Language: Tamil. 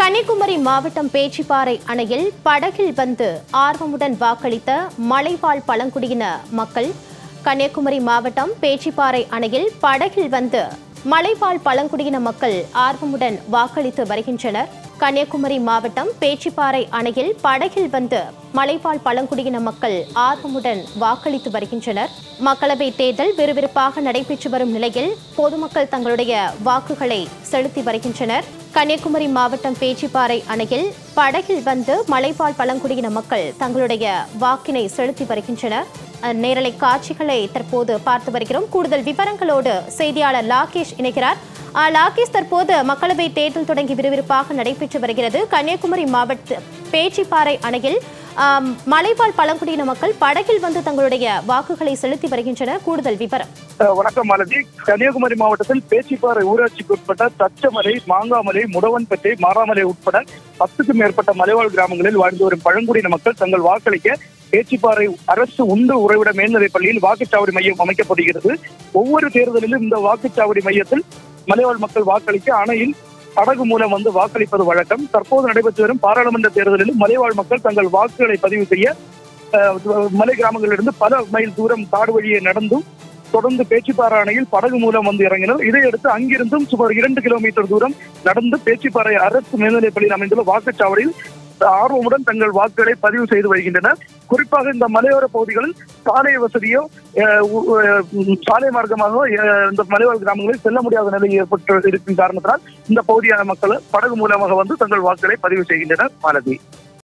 கன்னியாகுமரி மாவட்டம் பேச்சிப்பாறை அணையில் படகில் வந்து ஆர்வமுடன் வாக்களித்த மலைவாழ் பழங்குடியின மக்கள். கன்னியாகுமரி மாவட்டம் பேச்சிப்பாறை அணையில் படகில் வந்து மலைவாழ் பழங்குடியின மக்கள் ஆர்வமுடன் வாக்களித்து வருகின்றனர். கன்னியாகுமரி மாவட்டம் பேச்சிப்பாறை அணையில் படகில் வந்து மலைவாழ் பழங்குடியின மக்கள் ஆர்வமுடன் வாக்களித்து வருகின்றனர். மக்களவைத் தேர்தல் விறுவிறுப்பாக நடைபெற்று வரும் நிலையில் பொதுமக்கள் தங்களுடைய வாக்குகளை செலுத்தி வருகின்றனர். கன்னியாகுமரி மாவட்டம் பேச்சிப்பாறை அணையில் படகில் வந்து மலைவாழ் பழங்குடியின மக்கள் தங்களுடைய வாக்கினை செலுத்தி வருகின்றனர். நேரலை காட்சிகளை தற்போது பார்த்து வருகிறோம். கூடுதல் விவரங்களோடு செய்தியாளர் லாகேஷ் இணைகிறார். லாகேஷ், தற்போது மக்களவை தேர்தல் தொடங்கி விறுவிறுப்பாக நடைபெற்று வருகிறது. கன்னியாகுமரி மாவட்ட பேச்சிப்பாறை அணையில் மலைவாழ் பழங்குடியின மக்கள் படகில் வந்து தங்களுடைய வாக்குகளை செலுத்தி வருகின்றனர். கூடுதல் விவரம். வணக்கம் மாலதி. கன்னியாகுமரி மாவட்டத்தில் பேச்சிப்பாறை ஊராட்சிக்கு உட்பட்ட தச்சமலை, மாங்காமலை, முடவன்பேட்டை, மாராமலை உட்பட 10க்கும் மேற்பட்ட மலைவாழ் கிராமங்களில் வாழ்ந்து வரும் பழங்குடியின மக்கள் தங்கள் வாக்களிக்க பேச்சிப்பாறை அரசு உண்டு உறைவிட மேல்நிலைப் பள்ளியில் வாக்குச்சாவடி மையம் அமைக்கப்படுகிறது. ஒவ்வொரு தேர்தலிலும் இந்த வாக்குச்சாவடி மையத்தில் மலைவாழ் மக்கள் வாக்களிக்க அணையில் படகு மூலம் வந்து வாக்களிப்பது வழக்கம். தற்போது நடைபெற்று வரும் பாராளுமன்ற தேர்தலிலும் மலைவாழ் மக்கள் தங்கள் வாக்குகளை பதிவு செய்ய மலை கிராமங்களிலிருந்து பல மைல் தூரம் காடு வழியே நடந்தும் தொடர்ந்து பேச்சிப்பாறை அணையில் படகு மூலம் வந்து இறங்கினர். இதையடுத்து அங்கிருந்தும் சுமார் 2 கிலோமீட்டர் தூரம் நடந்து பேச்சிப்பாறை அரசு மேல்நிலைப் பள்ளியில் அமைந்துள்ள வாக்குச்சாவடியில் ஆர்வமுடன் தங்கள் வாக்குகளை பதிவு செய்து வருகின்றனர். குறிப்பாக இந்த மலையோர பகுதிகளில் சாலை வசதியோ சாலை மார்க்கமாக இந்த மலைவாழ் கிராமங்களில் செல்ல முடியாத நிலை ஏற்பட்டு இருக்கும் காரணத்தினால் இந்த பகுதியான மக்கள் படகு மூலமாக வந்து தங்கள் வாக்குகளை பதிவு செய்கின்றனர். மாலதி.